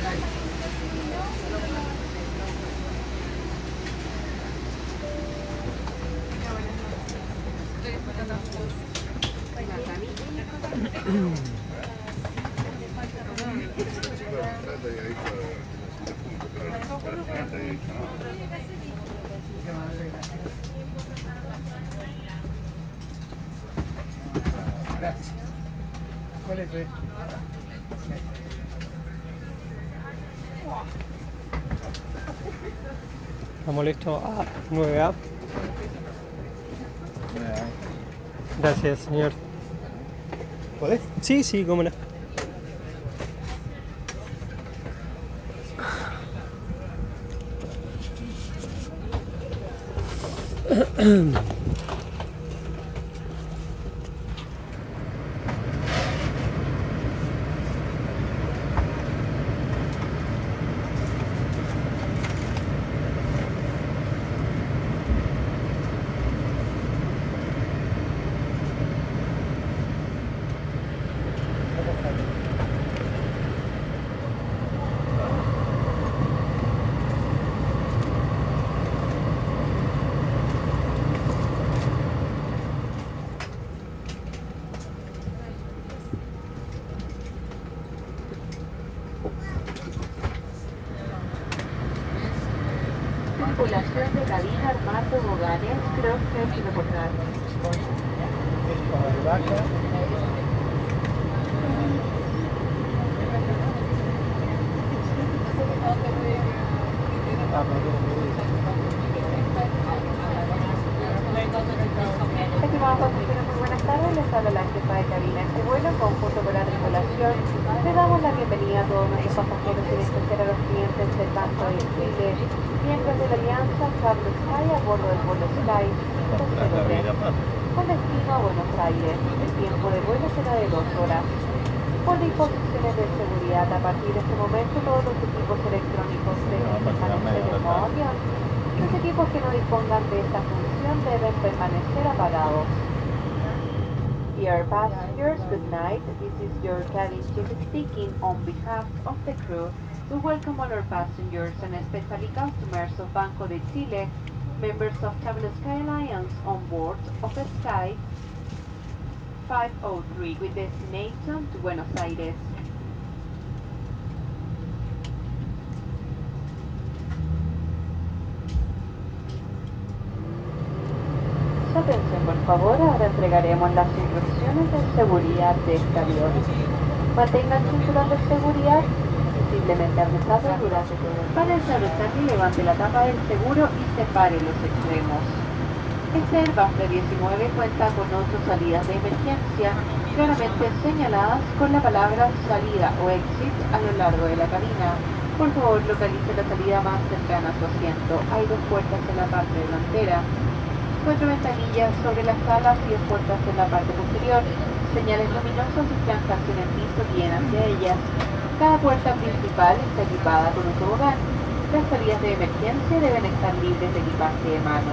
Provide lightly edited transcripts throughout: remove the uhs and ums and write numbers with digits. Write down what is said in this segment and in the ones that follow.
Gracias. ¿Cuál es tu? Estamos listos a 9A. Gracias, señor. ¿Podés? Sí, sí, cómo no. Tripulación de cabina, armar toboganes, cross y reportar. Esto de vaca. Estimados pasajeros, muy buenas tardes. Les habla la jefa de cabina. Este vuelo, conjunto con la tripulación, le damos la bienvenida a todos nuestros pasajeros, en especial a los clientes del Banco de Chile, miembros de la Alianza Travel Sky a bordo del vuelo Sky 203, con destino a Buenos Aires. El tiempo de vuelo será de 2 horas. Por disposiciones de seguridad, a partir de este momento todos los equipos electrónicos deben permanecer en modo avión. Los equipos que no dispongan de esta función deben permanecer apagados. Dear passengers, good night. This is your cabin chief speaking on behalf of the crew. We welcome all our passengers and especially customers of Banco de Chile, members of Travel Sky Alliance on board of Sky 503 with destination to Buenos Aires. Su atención, por favor, ahora entregaremos las instrucciones de seguridad de este avión. Mantenga el cinturón de seguridad visiblemente abrochado durante todo el para desabrochar y levante la tapa del seguro y separe los extremos. Este Airbus D19 cuenta con 8 salidas de emergencia, claramente señaladas con la palabra salida o exit a lo largo de la cabina. Por favor, localice la salida más cercana a su asiento. Hay 2 puertas en la parte delantera, 4 ventanillas sobre las alas y 2 puertas en la parte posterior. Señales luminosas y franjas en el piso guían hacia ellas. Cada puerta principal está equipada con un tobogán. Las salidas de emergencia deben estar libres de equipaje de mano.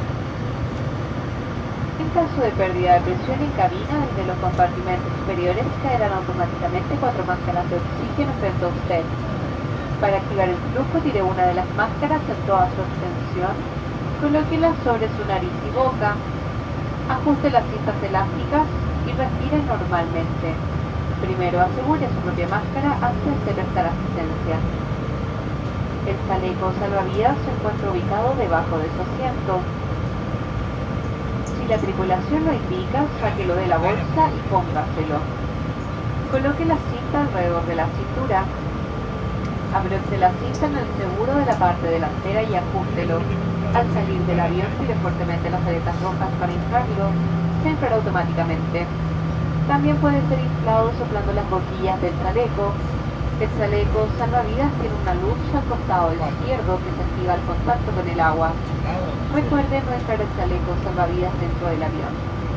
En caso de pérdida de presión en cabina, desde los compartimentos superiores caerán automáticamente 4 máscaras de oxígeno frente a usted. Para activar el flujo, tire una de las máscaras en toda su extensión, colóquela sobre su nariz y boca, ajuste las cintas elásticas y respire normalmente. Primero asegure su propia máscara antes de prestar asistencia. El chaleco salvavidas se encuentra ubicado debajo de su asiento. Si la tripulación lo indica, sáquelo de la bolsa y póngaselo. Coloque la cinta alrededor de la cintura. Abroche la cinta en el seguro de la parte delantera y ajústelo. Al salir del avión, tire fuertemente las aletas rojas para inflarlo. Se inflará automáticamente. También puede ser inflado soplando las boquillas del chaleco. El chaleco salvavidas tiene una luz al costado izquierdo que se activa al contacto con el agua. Recuerde no entrar el chaleco salvavidas dentro del avión.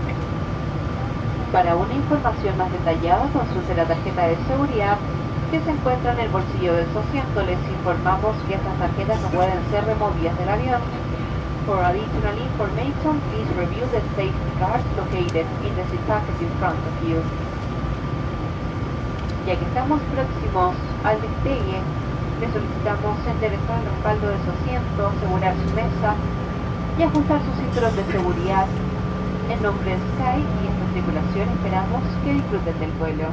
Para una información más detallada, consulte la tarjeta de seguridad que se encuentra en el bolsillo de su asiento. Les informamos que estas tarjetas no pueden ser removidas del avión. For additional information, please review the safety cards located in the seat packet in front of you. Ya que estamos próximos al despegue, Le solicitamos enderezar el respaldo de su asiento, asegurar su mesa y ajustar su cinturón de seguridad. En nombre de Sky y esta tripulación esperamos que disfruten del vuelo.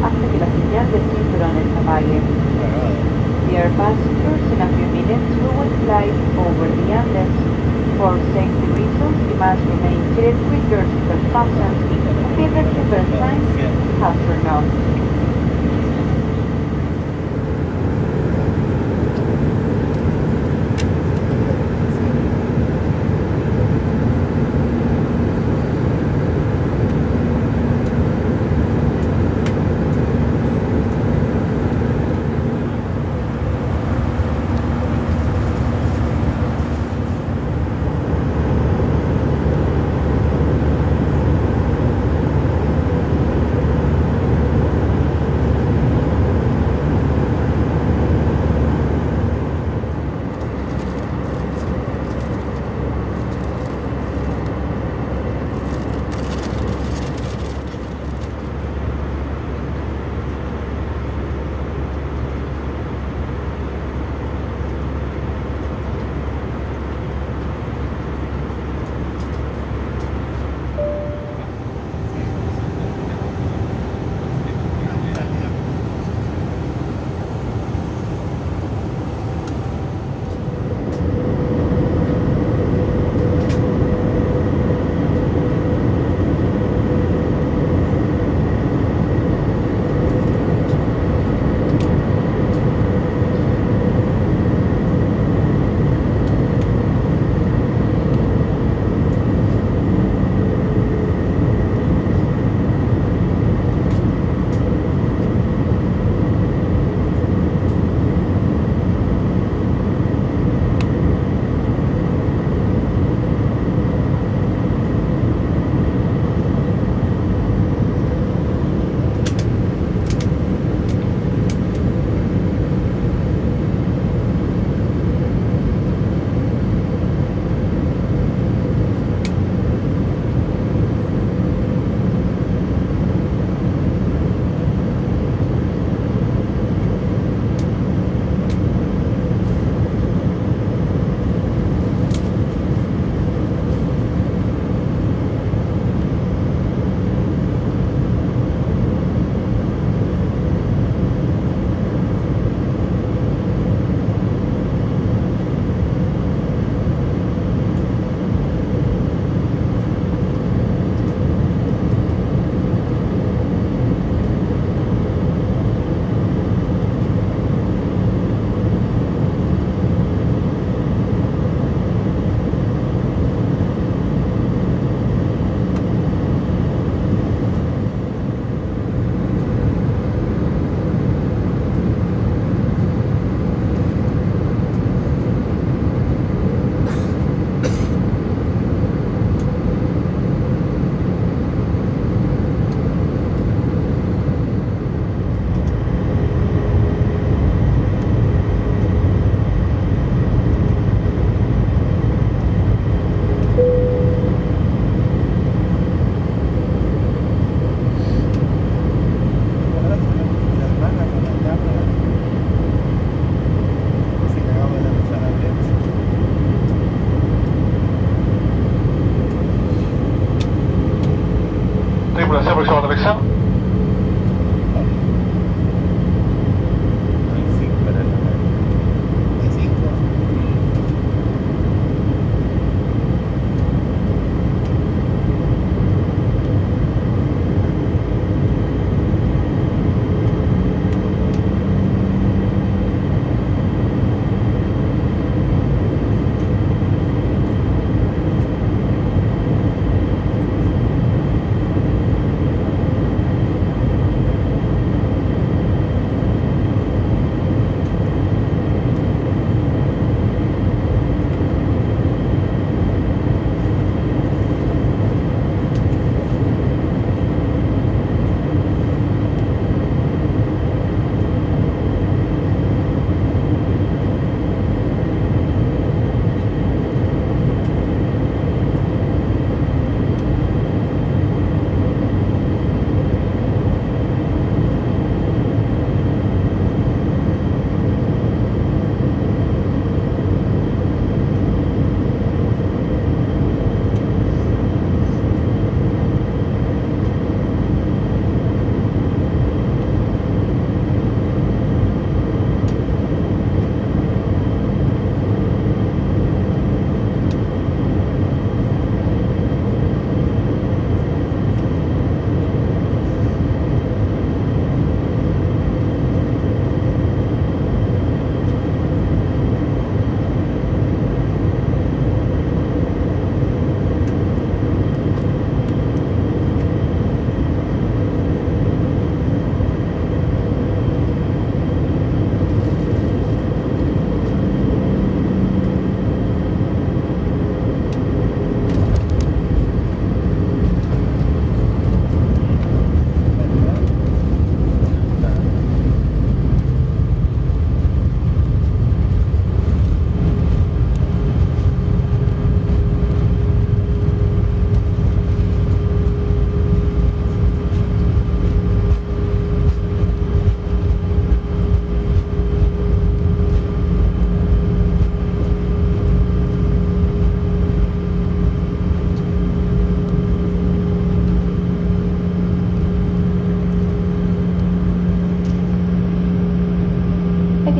hasta que la señal de cinturones se apague. Dear passengers, in a few minutes we will fly over the Andes. For safety reasons, you must remain seated with your seatbelt fastened until the seatbelt signs have turned off.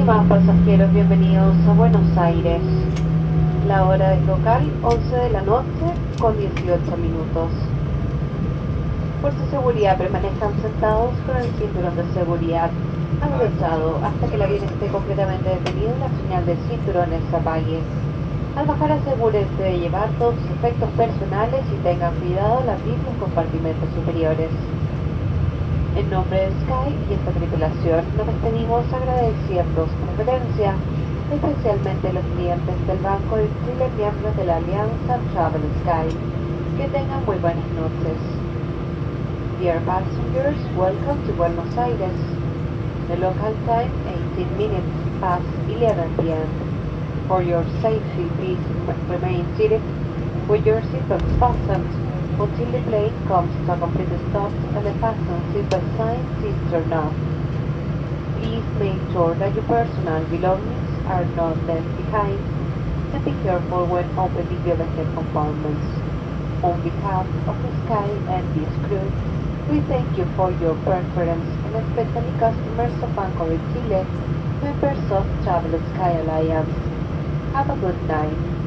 estimados pasajeros, bienvenidos a Buenos Aires. La hora del local, 11 de la noche con 18 minutos. Por su seguridad permanezcan sentados con el cinturón de seguridad abrochado hasta que el avión esté completamente detenido y la señal de cinturones se apague. Al bajar asegúrense de llevar todos sus efectos personales y tengan cuidado al abrir los compartimentos superiores. En nombre de Sky y esta tripulación nos despedimos agradeciendo su preferencia, especialmente los clientes del Banco de Chile, miembros de la Alianza Travel Sky. Que tengan muy buenas noches. Dear passengers, welcome to Buenos Aires. The local time 18 minutes past 11 p.m. For your safety, please remain seated with your seatbelts fastened until the plane comes to a complete stop and the fasten seatbelt sign is turned off. Please make sure that your personal belongings are not left behind and be careful when opening the overhead compartments. On behalf of the Sky and this crew, we thank you for your preference and especially customers of Banco de Chile, members of Travel Sky Alliance. Have a good night.